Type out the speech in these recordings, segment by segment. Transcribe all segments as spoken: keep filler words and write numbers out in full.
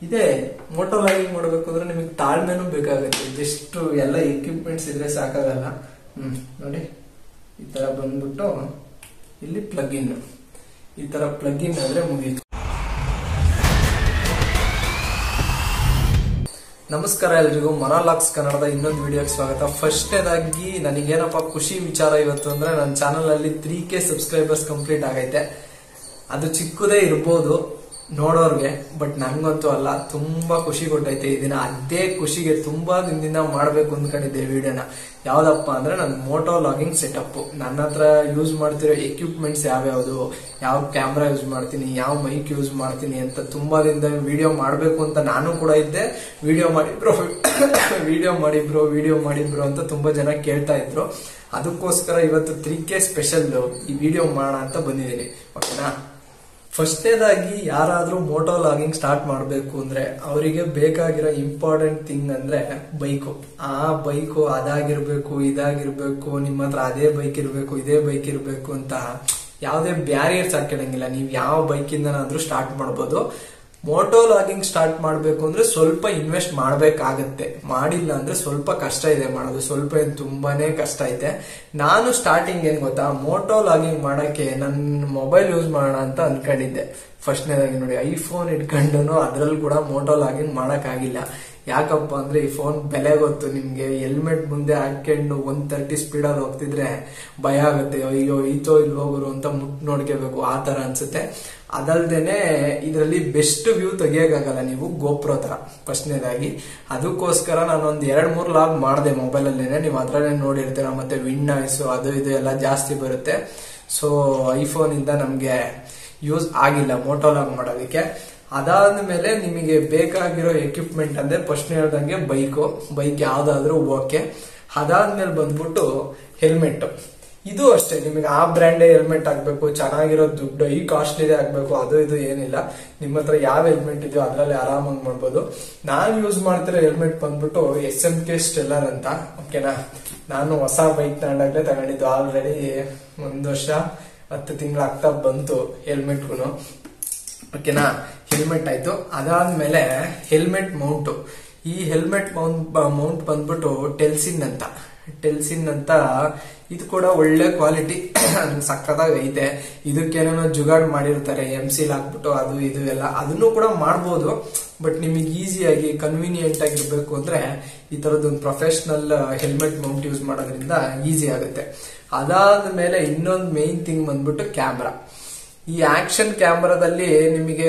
ಇದೇ Moto logging ಮಾಡಬೇಕು ಅಂದ್ರೆ ನಿಮಗೆ ತಾಳ್ಮೆನೂ ಬೇಕಾಗುತ್ತೆ. ಜಸ್ಟ್ ಎಲ್ಲ ಎಕ್ವಿಪ್ಮೆಂಟ್ಸ್ ಇದ್ರೆ ಸಾಕಾಗಲ್ಲ. ಹ್ಮ್ ನೋಡಿ ಈ ತರ ಬಂದ್ಬಿಟ್ಟು ಇಲ್ಲಿ ಪ್ಲಗ್ ಇನ್, ಈ ತರ ಪ್ಲಗ್ ಇನ್ ಆದ್ರೆ ಮುಗೀತು. ನಮಸ್ಕಾರ ಎಲ್ರಿಗೂ, ಮೊನಾಲಾಗ್ಸ್ ಕನ್ನಡದ ಇನ್ನೊಂದು ವಿಡಿಯೋಗೆ ಸ್ವಾಗತ. ಫಸ್ಟ್ನೇದಾಗಿ ನನಗೇನಪ್ಪ ಖುಷಿ ವಿಚಾರ ಇವತ್ತು ಅಂದ್ರೆ ನನ್ನ ಚಾನಲ್ ಅಲ್ಲಿ ತ್ರೀ ಕೆ ಸಬ್ಸ್ಕ್ರೈಬರ್ಸ್ ಕಂಪ್ಲೀಟ್ ಆಗೈತೆ. ಅದು ಚಿಕ್ಕದೇ ಇರ್ಬೋದು ನೋಡೋರ್ಗೆ, ಬಟ್ ನಂಗಂತೂ ಅಲ್ಲ, ತುಂಬಾ ಖುಷಿ ಕೊಟ್ಟೈತೆ ಇದನ್ನ. ಅದೇ ಖುಷಿಗೆ ತುಂಬಾ ದಿನದಿಂದ ಮಾಡ್ಬೇಕು ಅಂದ್ಕೊಂಡಿದ್ದೆ ವಿಡಿಯೋನ. ಯಾವ್ದಪ್ಪ ಅಂದ್ರೆ ನನ್ನ ಮೋಟೋ ಲಾಗಿಂಗ್ ಸೆಟಪ್, ನನ್ನ ಹತ್ರ ಯೂಸ್ ಮಾಡ್ತಿರೋ ಎಕ್ವಿಪ್ಮೆಂಟ್ಸ್ ಯಾವ್ಯಾವ್ದು, ಯಾವ ಕ್ಯಾಮ್ರಾ ಯೂಸ್ ಮಾಡ್ತೀನಿ, ಯಾವ ಮೈಕ್ ಯೂಸ್ ಮಾಡ್ತೀನಿ ಅಂತ ತುಂಬಾ ದಿನದ ವಿಡಿಯೋ ಮಾಡ್ಬೇಕು ಅಂತ ನಾನು ಕೂಡ ಇದ್ದೆ. ವಿಡಿಯೋ ಮಾಡಿಬ್ರೋ ವಿಡಿಯೋ ಮಾಡಿಬ್ರೋ ವಿಡಿಯೋ ಮಾಡಿಬ್ರೋ ಅಂತ ತುಂಬಾ ಜನ ಕೇಳ್ತಾ ಇದ್ರು. ಅದಕ್ಕೋಸ್ಕರ ಇವತ್ತು ತ್ರೀ ಕೆ ಸ್ಪೆಷಲ್ ಈ ವಿಡಿಯೋ ಮಾಡೋಣ ಅಂತ ಬಂದಿದ್ದೀನಿ. ಓಕೆನಾ? ಫಸ್ಟ್ನೇದಾಗಿ ಯಾರಾದ್ರೂ ಮೋಟೋ ಲಾಗಿಂಗ್ ಸ್ಟಾರ್ಟ್ ಮಾಡಬೇಕು ಅಂದ್ರೆ ಅವರಿಗೆ ಬೇಕಾಗಿರೋ ಇಂಪಾರ್ಟೆಂಟ್ ಥಿಂಗ್ ಅಂದ್ರೆ ಬೈಕು. ಆ ಬೈಕು ಅದಾಗಿರ್ಬೇಕು, ಇದಾಗಿರ್ಬೇಕು, ನಿಮ್ಮ ಹತ್ರ ಅದೇ ಬೈಕ್ ಇರ್ಬೇಕು, ಇದೇ ಬೈಕ್ ಇರ್ಬೇಕು ಅಂತ ಯಾವುದೇ ಬ್ಯಾರಿಯರ್ಸ್ ಹಾಕಿಡಂಗಿಲ್ಲ. ನೀವು ಯಾವ ಬೈಕಿಂದನಾದ್ರೂ ಸ್ಟಾರ್ಟ್ ಮಾಡ್ಬೋದು. ಮೋಟೋ ಲಾಗಿಂಗ್ ಸ್ಟಾರ್ಟ್ ಮಾಡಬೇಕು ಅಂದ್ರೆ ಸ್ವಲ್ಪ ಇನ್ವೆಸ್ಟ್ ಮಾಡ್ಬೇಕಾಗತ್ತೆ. ಮಾಡಿಲ್ಲ ಅಂದ್ರೆ ಸ್ವಲ್ಪ ಕಷ್ಟ ಇದೆ ಮಾಡೋದು, ಸ್ವಲ್ಪ ಏನ್ ತುಂಬಾನೇ ಕಷ್ಟ ಐತೆ. ನಾನು ಸ್ಟಾರ್ಟಿಂಗ್ ಏನ್ ಗೊತ್ತಾ, ಮೋಟೋ ಲಾಗಿಂಗ್ ಮಾಡಕ್ಕೆ ನನ್ನ ಮೊಬೈಲ್ ಯೂಸ್ ಮಾಡೋಣ ಅಂತ ಅನ್ಕೊಂಡಿದ್ದೆ. ಫಸ್ಟ್ನೇದಾಗಿ ನೋಡಿ, ಐಫೋನ್ ಇಟ್ಕೊಂಡು ಅದ್ರಲ್ಲಿ ಕೂಡ ಮೋಟೋ ಲಾಗಿಂಗ್ ಮಾಡಕ್ ಆಗಿಲ್ಲ. ಯಾಕಪ್ಪ ಅಂದ್ರೆ ಈ ಫೋನ್ ಬೆಲೆ ಗೊತ್ತು ನಿಮ್ಗೆ. ಹೆಲ್ಮೆಟ್ ಮುಂದೆ ಹಾಕೊಂಡು ಒನ್ ತರ್ಟಿ ಸ್ಪೀಡ್ ಅಲ್ಲಿ ಹೋಗ್ತಿದ್ರೆ ಭಯ ಆಗುತ್ತೆ, ಅಯ್ಯೋ ಈತೋ ಇಲ್ಲಿ ಹೋಗೋರು ಅಂತ ಮುಟ್ ನೋಡ್ಕೋಬೇಕು, ಆ ತರ ಅನ್ಸುತ್ತೆ. ಅದಲ್ದೇನೆ ಇದರಲ್ಲಿ ಬೆಸ್ಟ್ ವ್ಯೂ ತೆಗಿಯಕ್ಕಾಗಲ್ಲ ನೀವು ಗೋಪ್ರೋ ತರ. ಫಸ್ಟ್ನೇದಾಗಿ ಅದಕ್ಕೋಸ್ಕರ ನಾನು ಒಂದ್ ಎರಡ್ ಮೂರ್ ಲಾಗ್ ಮಾಡಿದೆ ಮೊಬೈಲ್ ಅಲ್ಲೇನೆ, ನೀವು ಅದ್ರಲ್ಲೇ ನೋಡಿರ್ತೀರ. ಮತ್ತೆ ವಿಂಡ್ ನಾಯ್ಸ್ ಅದು ಇದು ಎಲ್ಲ ಜಾಸ್ತಿ ಬರುತ್ತೆ. ಸೊ ಐಫೋನ್ ಇಂದ ನಮ್ಗೆ ಯೂಸ್ ಆಗಿಲ್ಲ ಮೋಟೋ ಲಾಗ್ ಮಾಡೋದಕ್ಕೆ. ಅದಾದ್ಮೇಲೆ ನಿಮಗೆ ಬೇಕಾಗಿರೋ ಎಕ್ವಿಪ್ಮೆಂಟ್ ಅಂದ್ರೆ ಫಸ್ಟ್ ಹೇಳ್ದಂಗೆ ಬೈಕು, ಬೈಕ್ ಯಾವ್ದಾದ್ರು ಓಕೆ. ಅದಾದ್ಮೇಲೆ ಬಂದ್ಬಿಟ್ಟು ಹೆಲ್ಮೆಟ್. ಇದು ಅಷ್ಟೇ, ನಿಮಗೆ ಆ ಬ್ರ್ಯಾಂಡೇ ಹೆಲ್ಮೆಟ್ ಆಗ್ಬೇಕು, ಚೆನ್ನಾಗಿರೋ ದುಡ್ಡು ಈ ಕಾಸ್ಟ್ಲಿದೆ ಆಗ್ಬೇಕು, ಅದು ಇದು ಏನಿಲ್ಲ. ನಿಮ್ಮ ಹತ್ರ ಯಾವ ಹೆಲ್ಮೆಟ್ ಇದೆಯೋ ಅದ್ರಲ್ಲಿ ಆರಾಮಾಗಿ ಮಾಡ್ಬೋದು. ನಾನು ಯೂಸ್ ಮಾಡ್ತಿರೋ ಹೆಲ್ಮೆಟ್ ಬಂದ್ಬಿಟ್ಟು ಎಸ್ ಎಂ ಕೆ ಸ್ಟೆಲ್ಲರ್ ಅಂತ. ಓಕೆನಾ? ನಾನು ಹೊಸ ಬೈಕ್ ತಗೊಂಡಾಗ್ಲೇ ತಗೊಂಡಿದ್ದು. ಆಲ್ರೆಡಿ ಒಂದ್ ವರ್ಷ ಹತ್ತು ತಿಂಗಳಾಗ್ತಾ ಬಂತು ಹೆಲ್ಮೆಟ್ಗೂ. ಓಕೆನಾ? ಹೆಲ್ಮೆಟ್ ಆಯ್ತು. ಅದಾದ್ಮೇಲೆ ಹೆಲ್ಮೆಟ್ ಮೌಂಟ್. ಈ ಹೆಲ್ಮೆಟ್ ಮೌಂಟ್ ಮೌಂಟ್ ಬಂದ್ಬಿಟ್ಟು ಟೆಲ್ಸಿನ್ ಅಂತ ಟೆಲ್ಸಿನ್ ಅಂತ ಇದು ಕೂಡ ಒಳ್ಳೆ ಕ್ವಾಲಿಟಿ, ಸಕ್ಕತ್ತಾಗಿ ಐತೆ. ಇದಕ್ಕೇನೇನೋ ಜುಗಾಡ್ ಮಾಡಿರ್ತಾರೆ, ಎಂ ಸಿಲ್ ಹಾಕ್ಬಿಟ್ಟು ಅದು ಇದು ಎಲ್ಲ, ಅದನ್ನು ಕೂಡ ಮಾಡ್ಬೋದು. ಬಟ್ ನಿಮಗೆ ಈಸಿಯಾಗಿ ಕನ್ವೀನಿಯಂಟ್ ಆಗಿರ್ಬೇಕು ಅಂದ್ರೆ ಈ ತರದೊಂದು ಪ್ರೊಫೆಷನಲ್ ಹೆಲ್ಮೆಟ್ ಮೌಂಟ್ ಯೂಸ್ ಮಾಡೋದ್ರಿಂದ ಈಸಿ ಆಗುತ್ತೆ. ಅದಾದ್ಮೇಲೆ ಇನ್ನೊಂದು ಮೇನ್ ಥಿಂಗ್ ಬಂದ್ಬಿಟ್ಟು ಕ್ಯಾಮ್ರಾ. ಈ ಆಕ್ಷನ್ ಕ್ಯಾಮ್ರಾದಲ್ಲಿ ನಿಮಗೆ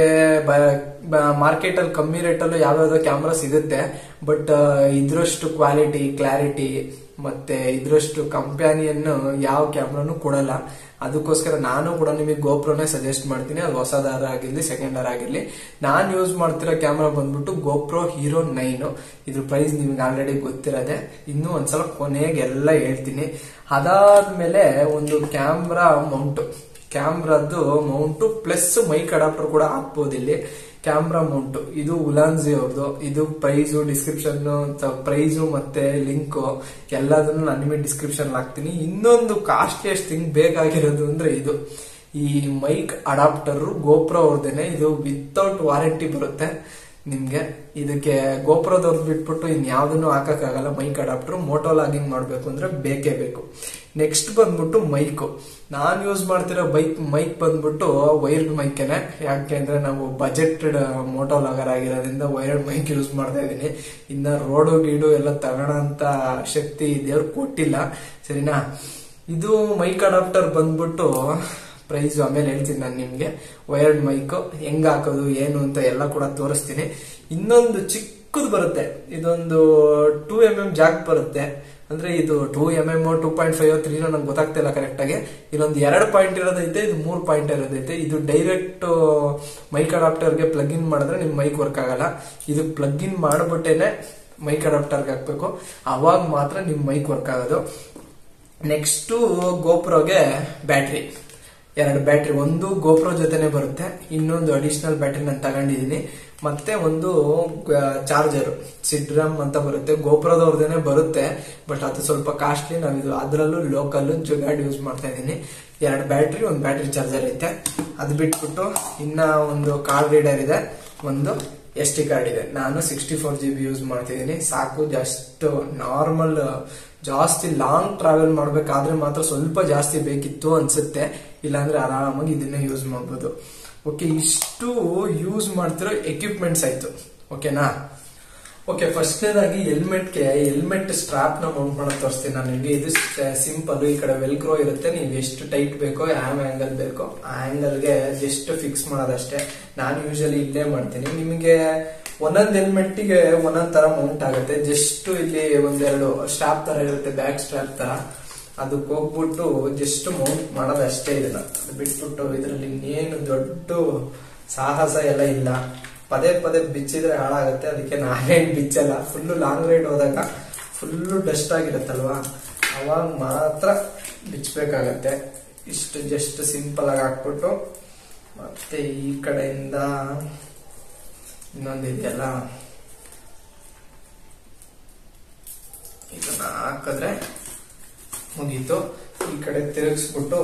ಮಾರ್ಕೆಟ್ ಅಲ್ಲಿ ಕಮ್ಮಿ ರೇಟ್ ಅಲ್ಲೂ ಯಾವ್ಯಾವ್ದೋ ಕ್ಯಾಮ್ರಾ ಸಿಗುತ್ತೆ. ಬಟ್ ಇದ್ರಷ್ಟು ಕ್ವಾಲಿಟಿ, ಕ್ಲಾರಿಟಿ ಮತ್ತೆ ಇದ್ರಷ್ಟು ಕಂಪ್ಯಾನಿಯನ್ ಯಾವ ಕ್ಯಾಮ್ರಾನು ಕೊಡಲ್ಲ. ಅದಕ್ಕೋಸ್ಕರ ನಾನು ಕೂಡ ನಿಮಗೆ ಗೋಪ್ರೋನೇ ಸಜೆಸ್ಟ್ ಮಾಡ್ತೀನಿ. ಅದು ಹೊಸದಾರ ಆಗಿರ್ಲಿ ಸೆಕೆಂಡ್ ಆರ್ ಆಗಿರ್ಲಿ. ನಾನು ಯೂಸ್ ಮಾಡ್ತಿರೋ ಕ್ಯಾಮ್ರಾ ಬಂದ್ಬಿಟ್ಟು ಗೋಪ್ರೋ ಹೀರೋ ನೈನ್. ಇದ್ರ ಪ್ರೈಸ್ ನಿಮ್ಗೆ ಆಲ್ರೆಡಿ ಗೊತ್ತಿರೋದೆ. ಇನ್ನೂ ಒಂದ್ಸಲ ಕೊನೆಗೆ ಎಲ್ಲ ಹೇಳ್ತೀನಿ. ಅದಾದ್ಮೇಲೆ ಒಂದು ಕ್ಯಾಮ್ರಾ ಮೌಂಟ್, ಕ್ಯಾಮ್ರಾದ್ದು ಮೌಂಟು ಪ್ಲಸ್ ಮೈಕ್ ಅಡಾಪ್ಟರ್ ಕೂಡ ಹಾಕ್ಬೋದು ಇಲ್ಲಿ. ಕ್ಯಾಮ್ರಾ ಮೌಂಟ್ ಇದು ಉಲಾನ್ಜಿ ಅವ್ರದ್ದು. ಇದು ಪ್ರೈಸು ಡಿಸ್ಕ್ರಿಪ್ಷನ್, ಪ್ರೈಸು ಮತ್ತೆ ಲಿಂಕ್ ಎಲ್ಲದನ್ನು ನಾನು ನಿಮಗೆ ಡಿಸ್ಕ್ರಿಪ್ಷನ್ ಹಾಕ್ತೀನಿ. ಇನ್ನೊಂದು ಕಾಸ್ಟ್ಲಿಯಸ್ಟ್ ಥಿಂಗ್ ಬೇಕಾಗಿರೋದು ಅಂದ್ರೆ ಇದು ಈ ಮೈಕ್ ಅಡಾಪ್ಟರ್. ಗೋಪ್ರೋ ಅವ್ರದ್ದೇನೆ ಇದು, ವಿತೌಟ್ ವಾರಂಟಿ ಬರುತ್ತೆ ನಿಮ್ಗೆ. ಇದಕ್ಕೆ ಗೋಪ್ರೋದವ್ರದ್ದು ಬಿಟ್ಬಿಟ್ಟು ಇನ್ ಯಾವ್ದನ್ನು ಹಾಕಕ್ಕಾಗಲ್ಲ ಮೈಕ್ ಅಡಾಪ್ಟರ್. ಮೋಟೋ ಲಾಗಿಂಗ್ ಮಾಡ್ಬೇಕು ಅಂದ್ರೆ ಬೇಕೇ ಬೇಕು. ನೆಕ್ಸ್ಟ್ ಬಂದ್ಬಿಟ್ಟು ಮೈಕ್. ನಾನ್ ಯೂಸ್ ಮಾಡ್ತಿರೋ ಬೈಕ್ ಮೈಕ್ ಬಂದ್ಬಿಟ್ಟು ವೈರ್ಡ್ ಮೈಕೇನೆ. ಯಾಕೆ ಅಂದ್ರೆ ನಾವು ಬಜೆಟೆಡ್ ಮೋಟೋ ಲಾಗರ್ ಆಗಿರೋದ್ರಿಂದ ವೈರ್ಡ್ ಮೈಕ್ ಯೂಸ್ ಮಾಡ್ತಾ ಇದೀನಿ. ಇನ್ನ ರೋಡು ಗೀಡು ಎಲ್ಲ ತಗೊಳಂತ ಶಕ್ತಿ ದೇವ್ರು ಕೊಟ್ಟಿಲ್ಲ, ಸರಿನಾ? ಇದು ಮೈಕ್ ಅಡಾಪ್ಟರ್ ಬಂದ್ಬಿಟ್ಟು ಪ್ರೈಸ್ ಆಮೇಲೆ ಹೇಳ್ತೀನಿ ನಾನು ನಿಮ್ಗೆ. ವೈರ್ಡ್ ಮೈಕ್ ಹೆಂಗ್ ಹಾಕೋದು ಏನು ಅಂತ ಎಲ್ಲ ಕೂಡ ತೋರಿಸ್ತೀನಿ. ಇನ್ನೊಂದು ಚಿಕ್ಕದು ಬರುತ್ತೆ, ಇದೊಂದು ಟೂ ಎಂ ಎಂ ಜಾಕ್ ಬರುತ್ತೆ. ಅಂದ್ರೆ ಇದು two M M two point five ತ್ರೀನೋ ನಂಗೆ ಗೊತ್ತಾಗ್ತಿಲ್ಲ ಕರೆಕ್ಟ್ ಆಗಿ. ಇಲ್ಲೊಂದು ಎರಡು ಪಾಯಿಂಟ್ ಇರೋದೈತೆ, ಇದು ಮೂರ್ ಪಾಯಿಂಟ್ ಇರೋದೈತೆ. ಇದು ಡೈರೆಕ್ಟ್ ಮೈಕ್ ಅಡಾಪ್ಟರ್ಗೆ ಪ್ಲಗ್ ಇನ್ ಮಾಡಿದ್ರೆ ನಿಮ್ ಮೈಕ್ ವರ್ಕ್ ಆಗಲ್ಲ. ಇದು ಪ್ಲಗ್ ಇನ್ ಮಾಡ್ಬಿಟ್ಟೇನೆ ಮೈಕ್ ಅಡಾಪ್ಟರ್ಗೆ ಹಾಕ್ಬೇಕು, ಅವಾಗ ಮಾತ್ರ ನಿಮ್ ಮೈಕ್ ವರ್ಕ್ ಆಗೋದು. ನೆಕ್ಸ್ಟ್ ಗೋಪ್ರೋಗೆ ಬ್ಯಾಟ್ರಿ, ಎರಡು ಬ್ಯಾಟ್ರಿ. ಒಂದು ಗೋಪ್ರೋ ಜೊತೆನೆ ಬರುತ್ತೆ, ಇನ್ನೊಂದು ಅಡಿಷನಲ್ ಬ್ಯಾಟ್ರಿ ನಾನು ತಗೊಂಡಿದ್ದೀನಿ. ಮತ್ತೆ ಒಂದು ಚಾರ್ಜರ್ ಸಿಡ್ರಮ್ ಅಂತ ಬರುತ್ತೆ, ಗೋಪ್ರೋದವ್ರದೇನೆ ಬರುತ್ತೆ. ಬಟ್ ಅದು ಸ್ವಲ್ಪ ಕಾಸ್ಟ್ಲಿ. ನಾವಿದು ಅದರಲ್ಲೂ ಲೋಕಲ್ ಜುಗಾಡ್ ಯೂಸ್ ಮಾಡ್ತಾ ಇದ್ದೀನಿ. ಎರಡು ಬ್ಯಾಟ್ರಿ, ಒಂದು ಬ್ಯಾಟ್ರಿ ಚಾರ್ಜರ್ ಐತೆ. ಅದು ಬಿಟ್ಬಿಟ್ಟು ಇನ್ನ ಒಂದು ಕಾರ್ಡ್ ರೀಡರ್ ಇದೆ, ಒಂದು ಎಸ್ ಟಿ ಕಾರ್ಡ್ ಇದೆ. ನಾನು sixty four G B use ಮಾಡ್ತಿದ್ದೀನಿ ಸಾಕು. ಜಸ್ಟ್ ನಾರ್ಮಲ್ ಜಾಸ್ತಿ ಲಾಂಗ್ ಟ್ರಾವೆಲ್ ಮಾಡ್ಬೇಕಾದ್ರೆ ಮಾತ್ರ ಸ್ವಲ್ಪ ಜಾಸ್ತಿ ಬೇಕಿತ್ತು ಅನ್ಸುತ್ತೆ, ಇಲ್ಲಾಂದ್ರೆ ಆರಾಮಾಗಿ ಇದನ್ನೇ ಯೂಸ್ ಮಾಡ್ಬೋದು. ಓಕೆ, ಇಷ್ಟು ಯೂಸ್ ಮಾಡ್ತಿರೋ ಎಕ್ವಿಪ್ಮೆಂಟ್ಸ್ ಆಯ್ತು. ಓಕೆನಾ? ಓಕೆ, ಫಸ್ಟ್ನೇದಾಗಿ ಹೆಲ್ಮೆಟ್ಗೆ ಹೆಲ್ಮೆಟ್ ಸ್ಟ್ರಾಪ್ ನ ಮೌಂಟ್ ಮಾಡೋದು ತೋರಿಸ್ತೀನಿ ನಾನು ನಿಮಗೆ. ಇದು ಸಿಂಪಲ್. ಈ ಕಡೆ ವೆಲ್ಕ್ರೋ ಇರುತ್ತೆ, ನೀವು ಎಷ್ಟು ಟೈಟ್ ಬೇಕೋ ಯಾವ ಆಂಗಲ್ ಬೇಕೋ ಆ ಆಂಗಲ್ಗೆ ಜಸ್ಟ್ ಫಿಕ್ಸ್ ಮಾಡೋದಷ್ಟೇ. ನಾನು ಯೂಶಲಿ ಇಲ್ಲೇ ಮಾಡ್ತೀನಿ. ನಿಮಗೆ ಒಂದೊಂದು ಹೆಲ್ಮೆಟ್ಗೆ ಒಂದೊಂದ್ ತರ ಮೌಂಟ್ ಆಗುತ್ತೆ. ಜಸ್ಟ್ ಇಲ್ಲಿ ಒಂದೆರಡು ಸ್ಟ್ರಾಪ್ ತರ ಇರುತ್ತೆ, ಬ್ಯಾಕ್ ಸ್ಟ್ರಾಪ್ ತರ, ಅದಕ್ಕೆ ಹೋಗ್ಬಿಟ್ಟು ಜಸ್ಟ್ ಮೌಂಟ್ ಮಾಡೋದಷ್ಟೇ. ಇದನ್ನ ಬಿಟ್ಬಿಟ್ಟು ಇದರಲ್ಲಿ ಇನ್ನೇನು ದೊಡ್ಡ ಸಾಹಸ ಎಲ್ಲ ಇಲ್ಲ. ಪದೇ ಪದೇ ಬಿಚ್ಚಿದ್ರೆ ಹಾಳಾಗುತ್ತೆ, ಅದಕ್ಕೆ ನಾನೇನ್ ಬಿಚ್ಚಲ್ಲ. ಫುಲ್ಲು ಲಾಂಗ್ ರೈಡ್ ಹೋದಾಗ ಫುಲ್ಲು ಡಸ್ಟ್ ಆಗಿರುತ್ತಲ್ವಾ, ಅವಾಗ ಮಾತ್ರ ಬಿಚ್ಚಬೇಕಾಗತ್ತೆ. ಇಷ್ಟು ಜಸ್ಟ್ ಸಿಂಪಲ್ ಆಗಿ ಹಾಕ್ಬಿಟ್ಟು ಮತ್ತೆ ಈ ಕಡೆಯಿಂದ ಇನ್ನೊಂದು ಇದೆಯಲ್ಲ ಇದನ್ನ ಹಾಕಿದ್ರೆ ಮುಗೀತು. ಈ ಕಡೆ ತಿರುಗಿಸ್ಬಿಟ್ಟು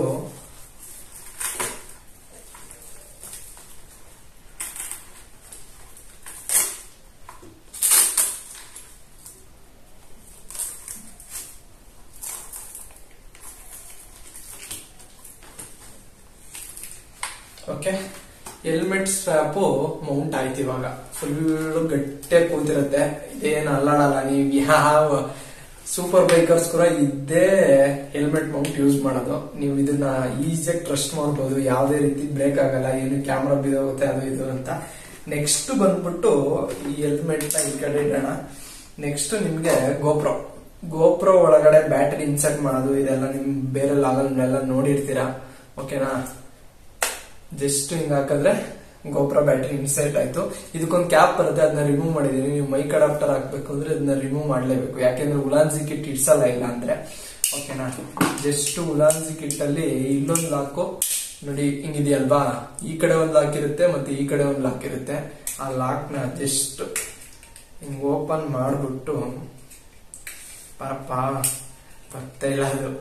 ಓಕೆ, ಹೆಲ್ಮೆಟ್ ಸ್ಟ್ರಾಪು ಮೌಂಟ್ ಆಯ್ತು. ಇವಾಗ ಫುಲ್ ಗಟ್ಟೆ ಕೂತಿರುತ್ತೆ, ಇದೇನು ಅಲ್ಲಾಡಲ್ಲ. ನೀವು ಯಾವ ಸೂಪರ್ ಬೈಕರ್ಸ್ ಕೂಡ ಇದ್ದೇ ಹೆಲ್ಮೆಟ್ ಮೌಂಟ್ ಯೂಸ್ ಮಾಡೋದು. ನೀವು ಇದನ್ನ ಈಸಿಯಾಗಿ ಟ್ರಸ್ಟ್ ಮಾಡಬಹುದು, ಯಾವುದೇ ರೀತಿ ಬ್ರೇಕ್ ಆಗಲ್ಲ, ಏನು ಕ್ಯಾಮ್ರಾ ಬಿದ್ದೋಗುತ್ತೆ ಅದು ಇದು ಅಂತ. ನೆಕ್ಸ್ಟ್ ಬಂದ್ಬಿಟ್ಟು ಈ ಹೆಲ್ಮೆಟ್ ನ ಈ ಕಡೆ ಇಡೋಣ. ನೆಕ್ಸ್ಟ್ ನಿಮ್ಗೆ ಗೋಪ್ರೋ ಗೋಪ್ರೋ ಒಳಗಡೆ ಬ್ಯಾಟರಿ ಇನ್ಸರ್ಟ್ ಮಾಡೋದು, ಇದೆಲ್ಲ ನಿಮ್ ಬೇರೆ ಲಾಗಲ್ನೆಲ್ಲ ನೋಡಿರ್ತೀರಾ. ಓಕೆನಾ? ಜಸ್ಟ್ ಹಿಂಗ್ ಹಾಕಿದ್ರೆ ಗೋಪ್ರೋ ಬ್ಯಾಟರಿ ಇನ್ಸರ್ಟ್ ಆಯ್ತು. ಇದಕ್ಕೊಂದು ಕ್ಯಾಪ್ ಬರುತ್ತೆ, ಅದನ್ನ ರಿಮೂವ್ ಮಾಡಿದೀನಿ. ನೀವು ಮೈಕ್ ಅಡಾಪ್ಟರ್ ಹಾಕ್ಬೇಕು ಅಂದ್ರೆ ಅದನ್ನ ರಿಮೂವ್ ಮಾಡ್ಲೇಬೇಕು, ಯಾಕೆಂದ್ರೆ ಉಲಾನ್ಸಿ ಕಿಟ್ ಇಡ್ಸಲ್ಲ ಇಲ್ಲ ಅಂದ್ರೆ. ಓಕೆನಾ? ಜಸ್ಟ್ ಉಲಾನ್ಸಿ ಕಿಟ್ ಅಲ್ಲಿ ಇಲ್ಲೊಂದು ಲಾಕು ನೋಡಿ ಹಿಂಗಿದೆಯಲ್ವಾ, ಈ ಕಡೆ ಒಂದು ಲಾಕ್ ಇರುತ್ತೆ ಮತ್ತೆ ಈ ಕಡೆ ಒಂದು ಲಾಕ್ ಇರುತ್ತೆ. ಆ ಲಾಕ್ ನ ಜಸ್ಟ್ ಹಿಂಗ್ ಓಪನ್ ಮಾಡ್ಬಿಟ್ಟು ಪಾಪ ಬರ್ತಾ ಇಲ್ಲ ಅದು.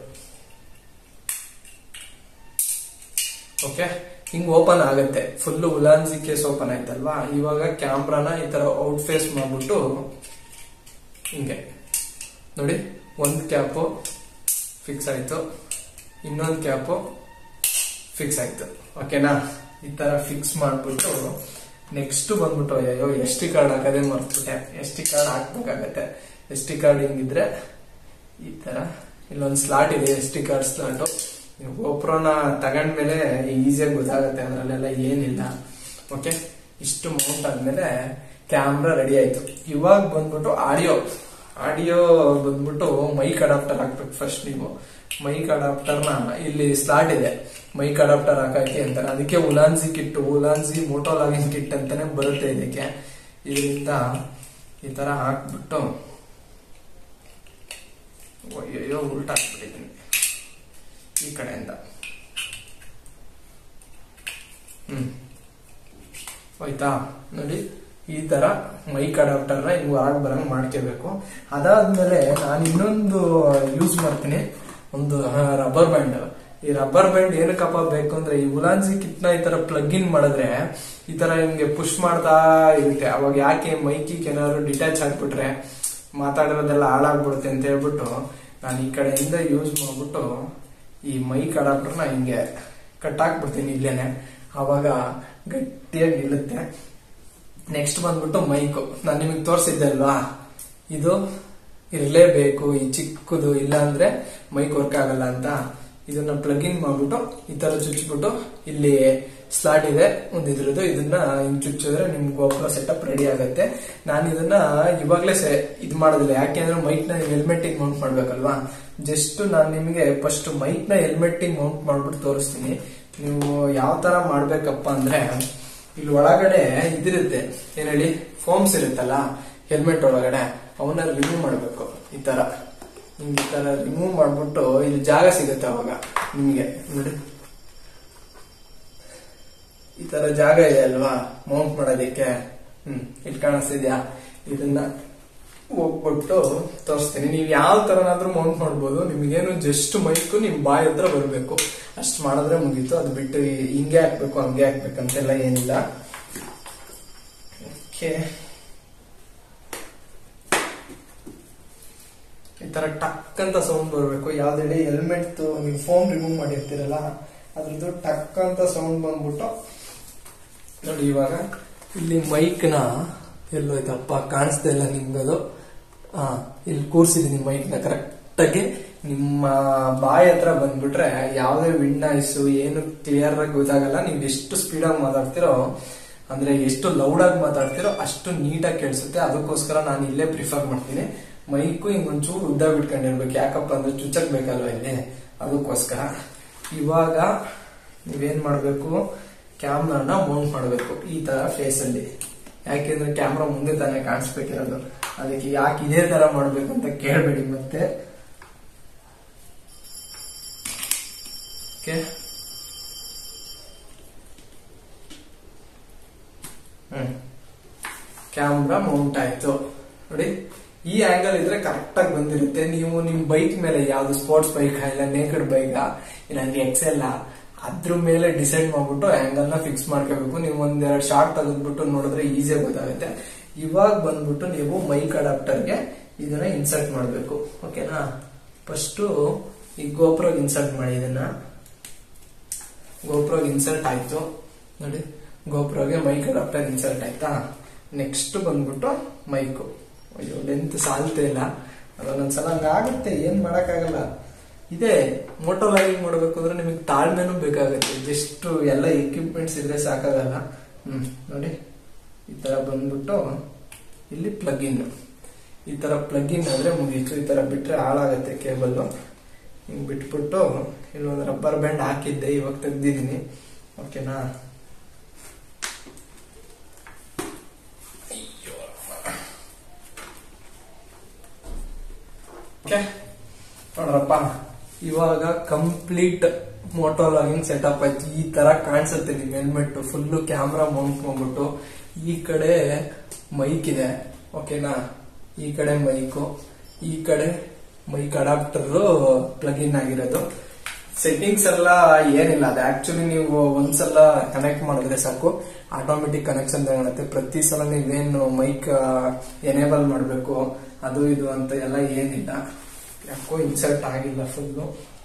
ಓಕೆ, ಹಿಂಗ್ ಓಪನ್ ಆಗುತ್ತೆ. ಫುಲ್ ಉಲಾನ್ಸಿ ಕೇಸ್ ಓಪನ್ ಆಯ್ತಲ್ವಾ. ಇವಾಗ ಕ್ಯಾಮ್ರಾನ ಈ ತರ ಔಟ್ ಫೇಸ್ ಮಾಡ್ಬಿಟ್ಟು ಹಿಂಗೆ ನೋಡಿ, ಒಂದ್ ಕ್ಯಾಪು ಫಿಕ್ಸ್ ಆಯ್ತು, ಇನ್ನೊಂದು ಕ್ಯಾಪು ಫಿಕ್ಸ್ ಆಯ್ತು. ಓಕೆನಾ? ಈ ತರ ಫಿಕ್ಸ್ ಮಾಡ್ಬಿಟ್ಟು ನೆಕ್ಸ್ಟ್ ಬಂದ್ಬಿಟ್ಟು ಅಯ್ಯೋ ಎಸ್ ಟಿ ಕಾರ್ಡ್ ಹಾಕೋದೇ ಮರ್ತ್ಬಿಟ್ಟೆ. ಎಸ್ ಟಿ ಕಾರ್ಡ್ ಹಾಕ್ಬೇಕಾಗತ್ತೆ. ಎಸ್ ಟಿ ಕಾರ್ಡ್ ಹಿಂಗಿದ್ರೆ ಈ ತರ ಇಲ್ಲೊಂದು ಸ್ಲಾಟ್ ಇದೆ, ಎಸ್ ಟಿ ಕಾರ್ಡ್ ಸ್ಲಾಟ್. ನೀವು ಗೋಪ್ರೋನ ತಗೊಂಡ್ಮೇಲೆ ಈಸಿಯಾಗಿ ಗೊತ್ತಾಗುತ್ತೆ, ಅದರಲ್ಲೆಲ್ಲ ಏನಿಲ್ಲ. ಓಕೆ, ಇಷ್ಟು ಮೌಂಟ್ ಆದ್ಮೇಲೆ ಕ್ಯಾಮ್ರಾ ರೆಡಿ ಆಯ್ತು. ಇವಾಗ ಬಂದ್ಬಿಟ್ಟು ಆಡಿಯೋ ಆಡಿಯೋ ಬಂದ್ಬಿಟ್ಟು ಮೈಕ್ ಅಡಾಪ್ಟರ್ ಹಾಕ್ಬೇಕು. ಫಸ್ಟ್ ನೀವು ಮೈಕ್ ಅಡಾಪ್ಟರ್ನ ಇಲ್ಲಿ ಸ್ಲಾಟ್ ಇದೆ, ಮೈಕ್ ಅಡಾಪ್ಟರ್ ಹಾಕಕ್ಕೆ ಅಂತ. ಅದಕ್ಕೆ Ulanzi kit, Ulanzi moto logging kit ಅಂತಾನೆ ಬರುತ್ತೆ ಇದಕ್ಕೆ. ಇದರಿಂದ ಈ ತರ ಹಾಕ್ಬಿಟ್ಟು ಅಯ್ಯೋ ಉಲ್ಟಾ ಹಾಕ್ಬಿಟ್ಟಿದ್ದೀನಿ ಈ ಕಡೆಯಿಂದ. ಹ್ಮ್ ಹೋಯ್ತಾ ನೋಡಿ, ಈ ತರ ಮೈಕ್ ಅಡಾಪ್ಟರ್ ನ ಹಿಂಗ್ ಹೊರಗ್ ಬರಂಗ್ ಮಾಡ್ಕೋಬೇಕು. ಅದಾದ್ಮೇಲೆ ನಾನು ಇನ್ನೊಂದು ಯೂಸ್ ಮಾಡ್ತೀನಿ, ಒಂದು ರಬ್ಬರ್ ಬ್ಯಾಂಡ್. ಈ ರಬ್ಬರ್ ಬ್ಯಾಂಡ್ ಏನಕ್ಕಪ್ಪ ಬೇಕು ಅಂದ್ರೆ, ಈ ಉಲಾನ್ಸಿ ಕಿಟ್ ನ ಈ ತರ ಪ್ಲಗ್ ಇನ್ ಮಾಡಿದ್ರೆ ಈ ತರ ಹಿಂಗೆ ಪುಷ್ ಮಾಡ್ತಾ ಇರುತ್ತೆ. ಅವಾಗ ಯಾಕೆ ಮೈಕಿಗೆ ಏನಾದ್ರು ಡಿಟ್ಯಾಚ್ ಆಗ್ಬಿಟ್ರೆ ಮಾತಾಡಿರೋದೆಲ್ಲ ಹಾಳಾಗ್ಬಿಡುತ್ತೆ ಅಂತ ಹೇಳ್ಬಿಟ್ಟು ನಾನು ಈ ಕಡೆಯಿಂದ ಯೂಸ್ ಮಾಡ್ಬಿಟ್ಟು ಈ ಮೈಕ್ ಅಡಾಪ್ಟರ್ನ ಹಿಂಗೆ ಕಟ್ ಹಾಕ್ಬಿಡ್ತೀನಿ ಇಲ್ಲೇನೆ, ಅವಾಗ ಗಟ್ಟಿಯಾಗಿ ನಿಲ್ಲುತ್ತೆ. ನೆಕ್ಸ್ಟ್ ಬಂದ್ಬಿಟ್ಟು ಮೈಕು ನಾನು ನಿಮಗೆ ತೋರಿಸಿದ್ದೆ ಅಲ್ವಾ, ಇದು ಇರಲೇಬೇಕು ಈ ಚಿಕ್ಕದು, ಇಲ್ಲ ಅಂದ್ರೆ ಮೈಕ್ ವರ್ಕ್ ಆಗಲ್ಲ ಅಂತ. ಇದನ್ನ ಪ್ಲಗ್ ಇನ್ ಮಾಡ್ಬಿಟ್ಟು ಈ ತರ ಚುಚ್ಬಿಟ್ಟು ಇಲ್ಲಿ ಸ್ಲಾಟ್ ಇದೆ ಒಂದು ಇದ್ರದ್ದು, ಇದನ್ನ ಹಿಂಗ್ ಚುಚ್ಚಿದ್ರೆ ನಿಮ್ ಗೋಪ್ರೋ ಸೆಟಪ್ ರೆಡಿ ಆಗುತ್ತೆ. ನಾನು ಇದನ್ನ ಇವಾಗ್ಲೇ ಇದು ಮಾಡೋದಿಲ್ಲ, ಯಾಕೆಂದ್ರೆ ಮೈಕ್ ನ ಹೆಲ್ಮೆಟ್ ಮೌಂಟ್ ಮಾಡ್ಬೇಕಲ್ವಾ. ಜಸ್ಟ್ ನಾನು ನಿಮಗೆ ಫಸ್ಟ್ ಮೈಕ್ ನ ಹೆಲ್ಮೆಟ್ ಮೌಂಟ್ ಮಾಡ್ಬಿಟ್ಟು ತೋರಿಸ್ತೀನಿ. ನೀವು ಯಾವ ತರ ಮಾಡ್ಬೇಕಪ್ಪ ಅಂದ್ರೆ, ಇಲ್ಲಿ ಒಳಗಡೆ ಇದಿರುತ್ತೆ ಏನ್ ಹೇಳಿ, ಫೋಮ್ಸ್ ಇರುತ್ತಲ್ಲ ಹೆಲ್ಮೆಟ್ ಒಳಗಡೆ, ಅವನ್ನ ರಿಮೂವ್ ಮಾಡ್ಬೇಕು. ಈ ತರ ಹಿಂಗ್ ಈ ತರ ರಿಮೂವ್ ಮಾಡ್ಬಿಟ್ಟು ಇಲ್ಲಿ ಜಾಗ ಸಿಗುತ್ತೆ ಅವಾಗ ನಿಮ್ಗೆ ನೋಡಿ, ಈ ತರ ಜಾಗ ಇದೆ ಅಲ್ವಾ ಮೌಂಟ್ ಮಾಡೋದಿಕ್ಕೆ. ಹ್ಮ್ ಇಲ್ಲಿ ಕಾಣಿಸ್ತಿದ್ಯಾ, ಇದನ್ನ ಹೋಗ್ಬಿಟ್ಟು ತೋರಿಸ್ತೀನಿ. ನೀವು ಯಾವ ತರನಾದ್ರೂ ಮೌಂಟ್ ಮಾಡ್ಬೋದು, ನಿಮ್ಗೇನು ಜಸ್ಟ್ ಮೈಕ್ ನಿಮ್ ಬಾಯಿ ಹತ್ರ ಬರ್ಬೇಕು, ಅಷ್ಟ್ ಮಾಡಿದ್ರೆ ಮುಗೀತು. ಅದು ಬಿಟ್ಟು ಹಿಂಗೆ ಹಾಕ್ಬೇಕು ಹಂಗೆ ಹಾಕ್ಬೇಕಂತೆಲ್ಲ ಏನಿಲ್ಲ. ಈ ತರ ಟಕ್ ಅಂತ ಸೌಂಡ್ ಬರಬೇಕು. ಯಾವ್ದೆಡೆ ಹೆಲ್ಮೆಟ್ ನೀವು ಫೋನ್ ರಿಮೂವ್ ಮಾಡಿರ್ತೀರಲ್ಲ ಅದ್ರದ್ದು ಟಕ್ ಅಂತ ಸೌಂಡ್ ಬಂದ್ಬಿಟ್ಟು ನೋಡಿ. ಇವಾಗ ಇಲ್ಲಿ ಮೈಕ್ ನ ಎಲ್ಲೋಯ್ತಪ್ಪ ಕಾಣಿಸ್ತಾ ಇಲ್ಲ ನಿಮ್ಗದು. ಹಾ, ಇಲ್ಲಿ ಕೂರ್ಸಿದೀನಿ ಮೈಕ್ ನ ಕರೆಕ್ಟ್ ಆಗಿ ನಿಮ್ಮ ಬಾಯಿ ಹತ್ರ ಬಂದ್ಬಿಟ್ರೆ ಯಾವ್ದೇ ವಿಂಡ್ ನಾಯ್ಸ್ ಏನು ಕ್ಲಿಯರ್ ಆಗಿ ಗೊತ್ತಾಗಲ್ಲ. ನೀವು ಎಷ್ಟು ಸ್ಪೀಡ್ ಆಗಿ ಮಾತಾಡ್ತಿರೋ ಅಂದ್ರೆ ಎಷ್ಟು ಲೌಡ್ ಆಗಿ ಮಾತಾಡ್ತಿರೋ ಅಷ್ಟು ನೀಟಾಗಿ ಕೇಳಿಸುತ್ತೆ. ಅದಕ್ಕೋಸ್ಕರ ನಾನು ಇಲ್ಲೇ ಪ್ರಿಫರ್ ಮಾಡ್ತೀನಿ. ಮೈಕು ಹಿಂಗ್ ಒಂಚೂರು ಉದ್ದ ಬಿಟ್ಕೊಂಡಿರ್ಬೇಕು, ಯಾಕಪ್ಪ ಅಂದ್ರೆ ಚುಚ್ಚಕ್ ಬೇಕಲ್ವ ಇಲ್ಲಿ, ಅದಕ್ಕೋಸ್ಕರ. ಇವಾಗ ನೀವೇನ್ ಮಾಡ್ಬೇಕು, ಕ್ಯಾಮ್ರಾನ ಮೌಂಟ್ ಮಾಡ್ಬೇಕು ಈ ತರ ಫೇಸ್ ಅಲ್ಲಿ. ಯಾಕೆಂದ್ರೆ ಕ್ಯಾಮ್ರಾ ಮುಂದೆ ತಾನೇ ಕಾಣಿಸ್ಬೇಕಿರೋದು, ಅದಕ್ಕೆ ಯಾಕೆ ಇದೇ ತರ ಮಾಡ್ಬೇಕು ಅಂತ ಕೇಳಬೇಡಿ ಮತ್ತೆ. ಹ್ಮ್ ಕ್ಯಾಮ್ರಾ ಮೌಂಟ್ ಆಯ್ತು ನೋಡಿ. ಈ ಆಂಗಲ್ ಇದ್ರೆ ಕರೆಕ್ಟ್ ಆಗಿ ಬಂದಿರುತ್ತೆ. ನೀವು ನಿಮ್ ಬೈಕ್ ಮೇಲೆ ಯಾವ್ದು ಸ್ಪೋರ್ಟ್ಸ್ ಬೈಕ್ ಇಲ್ಲ ನೇಕಡ್ ಬೈಕ್ ಇಲ್ಲ ಎಕ್ಸೆಲ್ ಅದ್ರ ಮೇಲೆ ಡಿಸೈಡ್ ಮಾಡ್ಬಿಟ್ಟು ಆಂಗಲ್ ನ ಫಿಕ್ಸ್ ಮಾಡ್ಕೋಬೇಕು. ನೀವು ಒಂದೆರಡು ಶಾರ್ಟ್ ತೆಗೆದ್ಬಿಟ್ಟು ನೋಡಿದ್ರೆ ಈಸಿಯಾಗಿ ಗೊತ್ತಾಗುತ್ತೆ. ಇವಾಗ ಬಂದ್ಬಿಟ್ಟು ನೀವು ಮೈಕ್ ಅಡಾಪ್ಟರ್ಗೆ ಇದನ್ನ ಇನ್ಸರ್ಟ್ ಮಾಡ್ಬೇಕು. ಓಕೆನಾ, ಫಸ್ಟ್ ಈ ಗೋಪ್ರೋಗ್ ಇನ್ಸರ್ಟ್ ಮಾಡಿ. ಇದನ್ನ ಗೋಪ್ರೋಗ್ ಇನ್ಸರ್ಟ್ ಆಯ್ತು ನೋಡಿ. ಗೋಪ್ರೋಗೆ ಮೈಕ್ ಅಡಾಪ್ಟರ್ ಇನ್ಸರ್ಟ್ ಆಯ್ತಾ. ನೆಕ್ಸ್ಟ್ ಬಂದ್ಬಿಟ್ಟು ಮೈಕು. ಅಯ್ಯೋ ಲೆಂತ್ ಸಾಲ್ತೇ ಇಲ್ಲ, ಅದೊಂದೊಂದ್ಸಲ ಹಂಗಾಗುತ್ತೆ, ಏನ್ ಮಾಡಕ್ಕಾಗಲ್ಲ. ಇದೇ ಮೋಟೋ ಲಾಗಿಂಗ್ ಮಾಡ್ಬೇಕು ಅಂದ್ರೆ ನಿಮಗೆ ತಾಳ್ಮೆನೂ ಬೇಕಾಗುತ್ತೆ. ಜಸ್ಟ್ ಎಲ್ಲ ಎಕ್ವಿಪ್ಮೆಂಟ್ಸ್ ಇದ್ರೆ ಸಾಕಾಗಲ್ಲ. ಹ್ಮ್ ನೋಡಿ, ಈ ತರ ಬಂದ್ಬಿಟ್ಟು ಇಲ್ಲಿ ಪ್ಲಗ್ ಇನ್, ಈ ತರ ಪ್ಲಗ್ ಇನ್ ಆದ್ರೆ ಮುಗೀತು. ಈ ತರ ಬಿಟ್ರೆ ಹಾಳಾಗತ್ತೆ ಕೇಬಲ್. ಹಿಂಗ್ ಬಿಟ್ಬಿಟ್ಟು ಇಲ್ಲೊಂದು ರಬ್ಬರ್ ಬ್ಯಾಂಡ್ ಹಾಕಿದ್ದೆ, ಇವಾಗ ತೆಗ್ದಿದ್ದೀನಿ. ಓಕೆನಾ, ನೋಡ್ರಪ್ಪ ಇವಾಗ ಕಂಪ್ಲೀಟ್ ಮೋಟೋ ಲಾಗಿಂಗ್ ಸೆಟಪ್ ಆಯ್ತು. ಈ ತರ ಕಾಣಿಸುತ್ತೆ ನಿಮ್ ಹೆಲ್ಮೆಟ್ ಫುಲ್ ಕ್ಯಾಮ್ರಾ ಮೌಂಟ್ ಮಾಡ್ಬಿಟ್ಟು. ಈ ಕಡೆ ಮೈಕ್ ಇದೆ, ಓಕೆನಾ, ಈ ಕಡೆ ಮೈಕು, ಈ ಕಡೆ ಮೈಕ್ ಅಡಾಪ್ಟರ್ ಪ್ಲಗ್ ಇನ್ ಆಗಿರೋದು. ಸೆಟ್ಟಿಂಗ್ಸ್ ಎಲ್ಲ ಏನಿಲ್ಲ, ಅದು ಆಕ್ಚುಲಿ ನೀವು ಒಂದ್ಸಲ ಕನೆಕ್ಟ್ ಮಾಡಿದ್ರೆ ಸಾಕು, ಆಟೋಮೆಟಿಕ್ ಕನೆಕ್ಷನ್ ತಗೊಳುತ್ತೆ. ಪ್ರತಿ ಸಲ ನೀವೇನು ಮೈಕ್ ಎನೇಬಲ್ ಮಾಡಬೇಕು ಅದು ಇದು ಅಂತ ಎಲ್ಲ ಏನಿಲ್ಲ. ಯಾಕೋ ಇನ್ಸರ್ಟ್ ಆಗಿಲ್ಲ ಫುಲ್ಲು.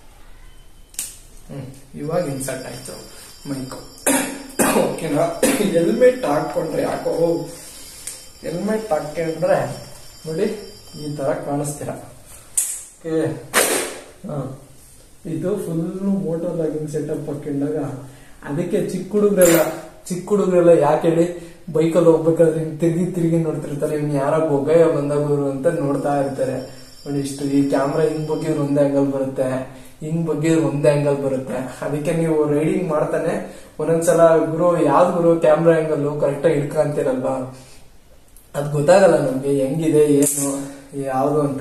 ಹ್ಮ್ ಇವಾಗ ಇನ್ಸರ್ಟ್ ಆಯ್ತು ಮೈಕ್. ಓಕೆನಾ, ಹೆಲ್ಮೆಟ್ ಹಾಕೊಂಡ್ರೆ ಯಾಕೋ ಹೆಲ್ಮೆಟ್ ಹಾಕೊಂಡ್ರೆ ನೋಡಿ ಈ ತರ ಕಾಣಿಸ್ತೀರ. ಓಕೆ, ಇದು ಫುಲ್ ಮೋಟೋ ಲಾಗಿಂಗ್ ಸೆಟಪ್ ಹಾಕೊಂಡಾಗ ಅದಕ್ಕೆ ಚಿಕ್ಕ ಹುಡುಗರೆಲ್ಲ ಚಿಕ್ಕ ಹುಡುಗರೆಲ್ಲ ಯಾಕೆ ಹೇಳಿ ಬೈಕಲ್ಲಿ ಹೋಗ್ಬೇಕಾದ್ರೆ ತಿರುಗಿ ತಿರುಗಿ ನೋಡ್ತಿರ್ತಾರೆ, ಇವ್ನು ಯಾರ ಬೊಗ್ಗಯ್ಯ ಬಂದಾಗರು ಅಂತ ನೋಡ್ತಾ ಇರ್ತಾರೆ. ನೋಡಿ ಇಷ್ಟು ಈ ಕ್ಯಾಮ್ರಾ ಹಿಂಗ್ ಬಗ್ಗಿದ್ರೆ ಒಂದೇ ಆಂಗಲ್ ಬರುತ್ತೆ, ಹಿಂಗ್ ಬಗ್ಗಿದ್ರೆ ಒಂದೇ ಆಂಗಲ್ ಬರುತ್ತೆ. ಅದಕ್ಕೆ ನೀವು ರೈಡಿಂಗ್ ಮಾಡ್ತಾನೆ ಒಂದೊಂದ್ಸಲ ಗುರು ಯಾವ್ದು ಗುರು ಕ್ಯಾಮ್ರಾ ಆಂಗಲ್ ಕರೆಕ್ಟ್ ಆಗಿ ಹಿಡ್ಕಂತೀರಲ್ವಾ, ಅದ್ ಗೊತ್ತಾಗಲ್ಲ ನಮ್ಗೆ ಹೆಂಗಿದೆ ಏನು ಯಾವ್ದು ಅಂತ.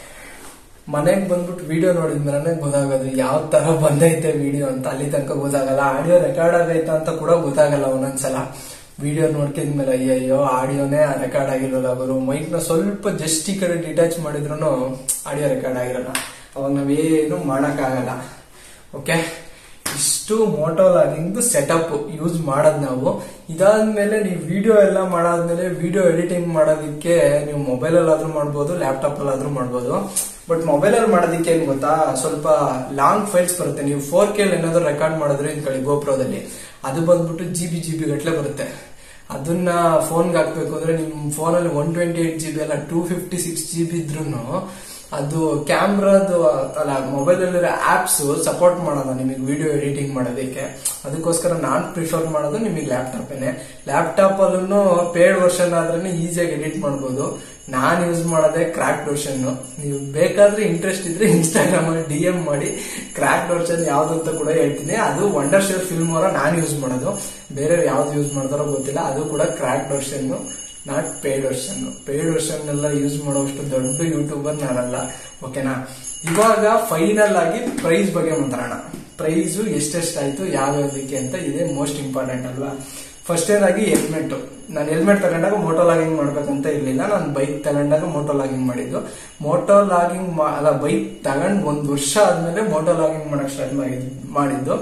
ಮನೆಗ್ ಬಂದ್ಬಿಟ್ಟು ವಿಡಿಯೋ ನೋಡಿದ್ಮೇಲೆ ಗೊತ್ತಾಗೋದು ಯಾವ ತರ ಬಂದೈತೆ ವಿಡಿಯೋ ಅಂತ. ಅಲ್ಲಿ ತನಕ ಗೊತ್ತಾಗಲ್ಲ. ಆಡಿಯೋ ರೆಕಾರ್ಡ್ ಆಗೈತ ಅಂತ ಕೂಡ ಗೊತ್ತಾಗಲ್ಲ ಒಂದೊಂದ್ಸಲ. ವಿಡಿಯೋ ನೋಡ್ಕಿದ್ಮೇಲೆ ಅಯ್ಯಯ್ಯೋ ಆಡಿಯೋನೇ ರೆಕಾರ್ಡ್ ಆಗಿರೋಲ್ಲ ಅವರು. ಮೈಕ್ ನ ಸ್ವಲ್ಪ ಜಸ್ಟ್ ಈ ಕಡೆ ಡಿಟ್ಯಾಚ್ ಮಾಡಿದ್ರು ಆಡಿಯೋ ರೆಕಾರ್ಡ್ ಆಗಿರಲ್ಲ. ಅವಾಗ ನಾವೇನು ಮಾಡಕ್ ಆಗಲ್ಲ. ಓಕೆ, ಇಷ್ಟು ಮೋಟೋ ಲಾಗಿಂಗ್ ಸೆಟಪ್ ಯೂಸ್ ಮಾಡೋದ್ ನಾವು. ಇದಾದ್ಮೇಲೆ ನೀವು ವಿಡಿಯೋ ಎಲ್ಲ ಮಾಡಾದ್ಮೇಲೆ ವಿಡಿಯೋ ಎಡಿಟಿಂಗ್ ಮಾಡೋದಕ್ಕೆ ನೀವು ಮೊಬೈಲ್ ಅಲ್ಲಾದ್ರೂ ಮಾಡ್ಬೋದು, ಲ್ಯಾಪ್ಟಾಪ್ ಅಲ್ಲಾದ್ರೂ ಮಾಡ್ಬೋದು. ಬಟ್ ಮೊಬೈಲ್ ಅಲ್ಲಿ ಮಾಡೋದಕ್ಕೆ ಏನ್ ಗೊತ್ತಾ, ಸ್ವಲ್ಪ ಲಾಂಗ್ ಫೈಲ್ಸ್ ಬರುತ್ತೆ. ನೀವು ಫೋರ್ ಕೆ ಏನಾದ್ರು ರೆಕಾರ್ಡ್ ಮಾಡಿದ್ರೆ ಇನ್ ಕಡೆ ಗೋಪ್ರೋದಲ್ಲಿ ಅದು ಬಂದ್ಬಿಟ್ಟು ಜಿ ಬಿ ಜಿ ಬಿ ಗಟ್ಲೆ ಬರುತ್ತೆ. ಅದನ್ನ ಫೋನ್ಗೆ ಹಾಕ್ಬೇಕು ಅಂದ್ರೆ ನಿಮ್ ಫೋನಲ್ಲಿ one twenty eight G B ಅಲ್ಲ two fifty six G B ಇದ್ರೂ ಅದು ಕ್ಯಾಮ್ರಾದು ಅಲ್ಲ ಮೊಬೈಲ್ ಅಲ್ಲಿರೋ ಆಪ್ಸ್ ಸಪೋರ್ಟ್ ಮಾಡೋದು ನಿಮಗೆ ವಿಡಿಯೋ ಎಡಿಟಿಂಗ್ ಮಾಡೋದಕ್ಕೆ. ಅದಕ್ಕೋಸ್ಕರ ನಾನ್ ಪ್ರಿಫರ್ ಮಾಡೋದು ನಿಮಗೆ ಲ್ಯಾಪ್ಟಾಪೇನೆ. ಲ್ಯಾಪ್ಟಾಪ್ ಅಲ್ಲೂ ಪೇಡ್ ವರ್ಷನ್ ಆದ್ರೆ ಈಸಿಯಾಗಿ ಎಡಿಟ್ ಮಾಡಬಹುದು. ನಾನ್ ಯೂಸ್ ಮಾಡೋದೇ ಕ್ರ್ಯಾಕ್ಡ್ ವರ್ಷನ್. ನೀವು ಬೇಕಾದ್ರೆ ಇಂಟ್ರೆಸ್ಟ್ ಇದ್ರೆ ಇನ್ಸ್ಟಾಗ್ರಾಮ್ ಅಲ್ಲಿ ಡಿ ಎಂ ಮಾಡಿ ಕ್ರ್ಯಾಕ್ಡ್ ವರ್ಷನ್ ಯಾವ್ದು ಅಂತ ಕೂಡ ಹೇಳ್ತೀನಿ. ಅದು ವಂಡರ್ ಶೇರ್ ಫಿಲ್ಮ್ ಅವರ ನಾನ್ ಯೂಸ್ ಮಾಡೋದು, ಬೇರೆ ಯಾವ್ದು ಯೂಸ್ ಮಾಡ್ತಾರೋ ಗೊತ್ತಿಲ್ಲ. ಅದು ಕೂಡ cracked version, not paid version. Paid version ಎಲ್ಲ ಯೂಸ್ ಮಾಡೋಷ್ಟು ದೊಡ್ಡ ಯೂಟ್ಯೂಬರ್ ನಾನಲ್ಲ. ಓಕೆನಾ, ಇವಾಗ ಫೈನಲ್ ಆಗಿ ಪ್ರೈಸ್ ಬಗ್ಗೆ ಮಾತಾಡೋಣ. ಪ್ರೈಸ್ ಎಷ್ಟೆಷ್ಟಾಯ್ತು ಯಾವ್ಯಾವ್ದಕ್ಕೆ ಅಂತ, ಇದೇ ಮೋಸ್ಟ್ ಇಂಪಾರ್ಟೆಂಟ್ ಅಲ್ವಾ. ಫಸ್ಟ್ ಏನಾಗಿ ಹೆಲ್ಮೆಟ್. ನಾನು ಹೆಲ್ಮೆಟ್ ತಗೊಂಡಾಗ ಮೋಟೋ ಲಾಗಿಂಗ್ ಮಾಡ್ಬೇಕಂತ ಇರ್ಲಿಲ್ಲ. ನಾನು ಬೈಕ್ ತಗೊಂಡಾಗ ಮೋಟೋ ಲಾಗಿಂಗ್ ಮಾಡಿದ್ದು. ಮೋಟೋ ಲಾಗಿಂಗ್ ಅಲ್ಲ ಬೈಕ್ ತಗೊಂಡ್ ಒಂದ್ ವರ್ಷ ಆದ್ಮೇಲೆ ಮೋಟೋ ಲಾಗಿಂಗ್ ಮಾಡಕ್ ಸ್ಟಾರ್ಟ್ ಮಾಡಿದ್ದು.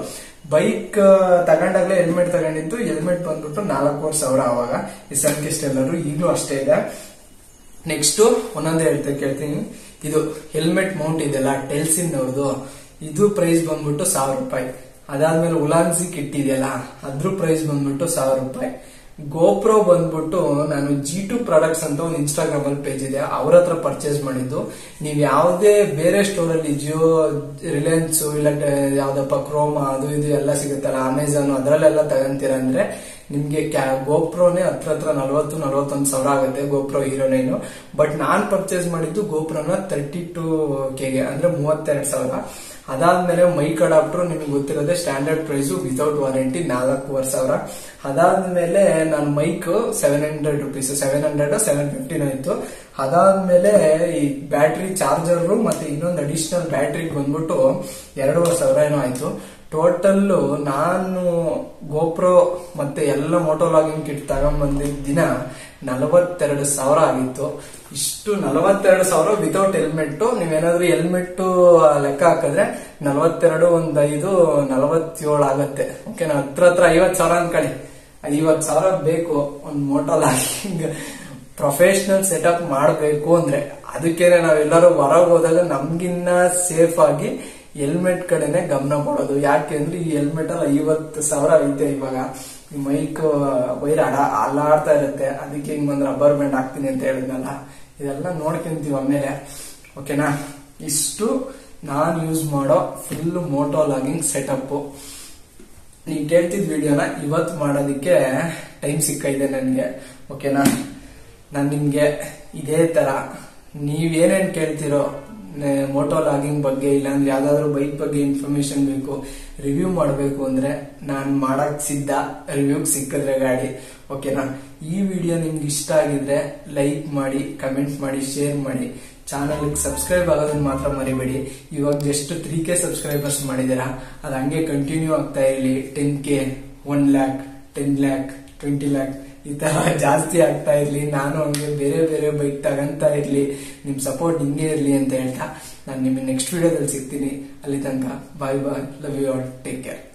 ಬೈಕ್ ತಗೊಂಡಾಗ್ಲೇ ಹೆಲ್ಮೆಟ್ ತಗೊಂಡಿದ್ದು. ಹೆಲ್ಮೆಟ್ ಬಂದ್ಬಿಟ್ಟು ನಾಲ್ಕೂವರೆ ಸಾವಿರ ಅವಾಗ. ಈ ಸನ್ಕಿಸ್ಟ್ ಎಲ್ಲರೂ ಈಗಲೂ ಅಷ್ಟೇ ಇದೆ. ನೆಕ್ಸ್ಟ್ ಒಂದೊಂದೇ ಹೇಳ್ತಾ ಕೇಳ್ತೀನಿ. ಇದು ಹೆಲ್ಮೆಟ್ ಮೌಂಟ್ ಇದೆಲ್ಲ ಟೆಲ್ಸಿನ್ ಅವ್ರದ್ದು, ಇದು ಪ್ರೈಸ್ ಬಂದ್ಬಿಟ್ಟು ಸಾವಿರ ರೂಪಾಯಿ. ಅದಾದ್ಮೇಲೆ ಉಲಾನ್ಸಿ ಕಿಟ್ ಇದೆಯಲ್ಲ ಅದ್ರ ಪ್ರೈಸ್ ಬಂದ್ಬಿಟ್ಟು ಸಾವಿರ ರೂಪಾಯಿ. ಗೋಪ್ರೋ ಬಂದ್ಬಿಟ್ಟು ನಾನು ಜಿ ಟು ಪ್ರಾಡಕ್ಟ್ಸ್ ಅಂತ ಒಂದು ಇನ್ಸ್ಟಾಗ್ರಾಮ್ ಅಲ್ಲಿ ಪೇಜ್ ಇದೆ, ಅವ್ರ ಹತ್ರ ಪರ್ಚೇಸ್ ಮಾಡಿದ್ದು. ನೀವ್ ಯಾವ್ದೇ ಬೇರೆ ಸ್ಟೋರ್ ಅಲ್ಲಿ ಜಿಯೋ, ರಿಲಯನ್ಸ್ ಇಲ್ಲ ಯಾವ್ದಪ್ಪ ಕ್ರೋಮಾ ಅದು ಇದು ಎಲ್ಲ ಸಿಗುತ್ತಲ್ಲ, ಅಮೆಝಾನ್ ಅದರಲ್ಲೆಲ್ಲ ತಗೊಂತೀರ ಅಂದ್ರೆ ನಿಮ್ಗೆ ಗೋಪ್ರೋನೇ ಹತ್ರ ಹತ್ರ ನಲ್ವತ್ತು ನಲ್ವತ್ತೊಂದು ಸಾವಿರ ಆಗುತ್ತೆ, ಗೋಪ್ರೋ ಹೀರೋ ನೈನ್. ಬಟ್ ನಾನ್ ಪರ್ಚೇಸ್ ಮಾಡಿದ್ದು ಗೋಪ್ರೋನ ತರ್ಟಿ ಟು ಕೆಗೆ ಅಂದ್ರೆ ಮೂವತ್ತೆರಡು ಸಾವಿರ. ಅದಾದ್ಮೇಲೆ ಮೈಕ್ ಅಡಾಪ್ಟರ್ ನಿಮ್ಗೆ ಗೊತ್ತಿರೋದೇ ಸ್ಟ್ಯಾಂಡರ್ಡ್ ಪ್ರೈಸ್ ವಿತೌಟ್ ವಾರಂಟಿ ನಾಲ್ಕೂವರೆ ಸಾವಿರ. ಅದಾದ್ಮೇಲೆ ನಾನು mic seven hundred rupees seven hundred seven ಫಿಫ್ಟಿನ ಇತ್ತು. ಅದಾದ್ಮೇಲೆ ಈ ಬ್ಯಾಟ್ರಿ ಚಾರ್ಜರ್ ಮತ್ತೆ ಇನ್ನೊಂದು ಅಡಿಷನಲ್ ಬ್ಯಾಟ್ರಿ ಬಂದ್ಬಿಟ್ಟು ಎರಡೂವರೆ ಸಾವಿರ ಏನೋ ಆಯ್ತು. ಟೋಟಲ್ ನಾನು ಗೋಪ್ರೋ ಮತ್ತೆ ಎಲ್ಲ ಮೋಟೋ ಲಾಗಿಂಗ್ ಕಿಟ್ ತಗೊಂಡ್ಬಂದಿದ್ದ ದಿನ ನಲವತ್ತೆರಡು ಸಾವಿರ ಆಗಿತ್ತು. ಇಷ್ಟು ನಲವತ್ತೆರಡು ಸಾವಿರ ವಿತೌಟ್ ಹೆಲ್ಮೆಟ್. ನೀವೇನಾದ್ರೂ ಹೆಲ್ಮೆಟ್ ಲೆಕ್ಕ ಹಾಕಿದ್ರೆ ನಲವತ್ತೆರಡು ಒಂದ್ ಐದು ನಲವತ್ತೇಳು ಆಗತ್ತೆ. ಓಕೆನಾ, ಹತ್ರ ಹತ್ರ ಐವತ್ ಸಾವಿರ ಅನ್ಕೊಳ್ಳಿ. ಐವತ್ ಸಾವಿರ ಬೇಕು ಒಂದ್ ಮೋಟೋ ಲಾಗಿಂಗ್ ಪ್ರೊಫೆಷನಲ್ ಸೆಟಪ್ ಮಾಡಬೇಕು ಅಂದ್ರೆ. ಅದಕ್ಕೇನೆ ನಾವೆಲ್ಲರೂ ಹೊರಗೆ ಹೋದಾಗ ನಮ್ಗಿನ್ನ ಸೇಫ್ ಆಗಿ ಹೆಲ್ಮೆಟ್ ಕಡೆನೆ ಗಮನ ಕೊಡೋದು. ಯಾಕೆ ಅಂದ್ರೆ ಈ ಹೆಲ್ಮೆಟ್ ಅಲ್ಲಿ ಐವತ್ತು ಸಾವಿರ ಐತೆ ಇವಾಗ. ಈ ಮೈಕ್ ವೈರ್ ಅಡ ಅಲ್ಲಾಡ್ತಾ ಇರುತ್ತೆ, ಅದಕ್ಕೆ ಹಿಂಗ್ ಬಂದ್ ರಬ್ಬರ್ ಬ್ಯಾಂಡ್ ಹಾಕ್ತೀನಿ ಅಂತ ಹೇಳಿದ್ನಲ್ಲ, ಇದೆಲ್ಲ ನೋಡ್ಕೊಂತೀವಿ ಆಮೇಲೆ. ಓಕೆನಾ, ಇಷ್ಟು ನಾನ್ ಯೂಸ್ ಮಾಡೋ ಫುಲ್ ಮೋಟೋ ಲಾಗಿಂಗ್ ಸೆಟಪ್. ನೀವ್ ಕೇಳ್ತಿದ್ ವಿಡಿಯೋನ ಇವತ್ತು ಮಾಡೋದಿಕ್ಕೆ ಟೈಮ್ ಸಿಕ್ಕೈತೆ ನನ್ಗೆ. ಓಕೆನಾ, ನಾನ್ ನಿಮ್ಗೆ ಇದೇ ತರ ನೀವೇನೇನ್ ಕೇಳ್ತಿರೋ ಮೋಟೋ ಲಾಗಿಂಗ್ ಬಗ್ಗೆ, ಇಲ್ಲಾಂದ್ರೆ ಯಾವ್ದಾದ್ರು ಬೈಕ್ ಬಗ್ಗೆ ಇನ್ಫಾರ್ಮೇಶನ್ ಬೇಕು, ರಿವ್ಯೂ ಮಾಡಬೇಕು ಅಂದ್ರೆ ನಾನ್ ಮಾಡಕ್ ಸಿದ್ಧ, ರಿವ್ಯೂ ಸಿಕ್ಕಿದ್ರೆ ಗಾಡಿ. ಓಕೆನಾ, ಈ ವಿಡಿಯೋ ನಿಮ್ಗೆ ಇಷ್ಟ ಆಗಿದ್ರೆ ಲೈಕ್ ಮಾಡಿ, ಕಮೆಂಟ್ ಮಾಡಿ, ಶೇರ್ ಮಾಡಿ. ಚಾನಲ್ ಸಬ್ಸ್ಕ್ರೈಬ್ ಆಗೋದನ್ನ ಮಾತ್ರ ಮರಿಬೇಡಿ. ಇವಾಗ ಜಸ್ಟ್ ತ್ರೀ ಕೆ ಸಬ್ಸ್ಕ್ರೈಬರ್ಸ್ ಮಾಡಿದೀರಾ, ಅದು ಹಂಗೆ ಕಂಟಿನ್ಯೂ ಆಗ್ತಾ ಇರಲಿ. Ten K, one lakh, ten lakh, twenty lakh ಈ ತರ ಜಾಸ್ತಿ ಆಗ್ತಾ ಇರ್ಲಿ. ನಾನು ಹಂಗೆ ಬೇರೆ ಬೇರೆ ಬೈಕ್ ತಗಂತ ಇರ್ಲಿ. ನಿಮ್ ಸಪೋರ್ಟ್ ಹಿಂಗೆ ಇರ್ಲಿ ಅಂತ ಹೇಳ್ತಾ ನಾನು ನಿಮಗೆ ನೆಕ್ಸ್ಟ್ ವಿಡಿಯೋದಲ್ಲಿ ಸಿಗ್ತೀನಿ. ಅಲ್ಲಿ ತನಕ bye bye, love you all, take care.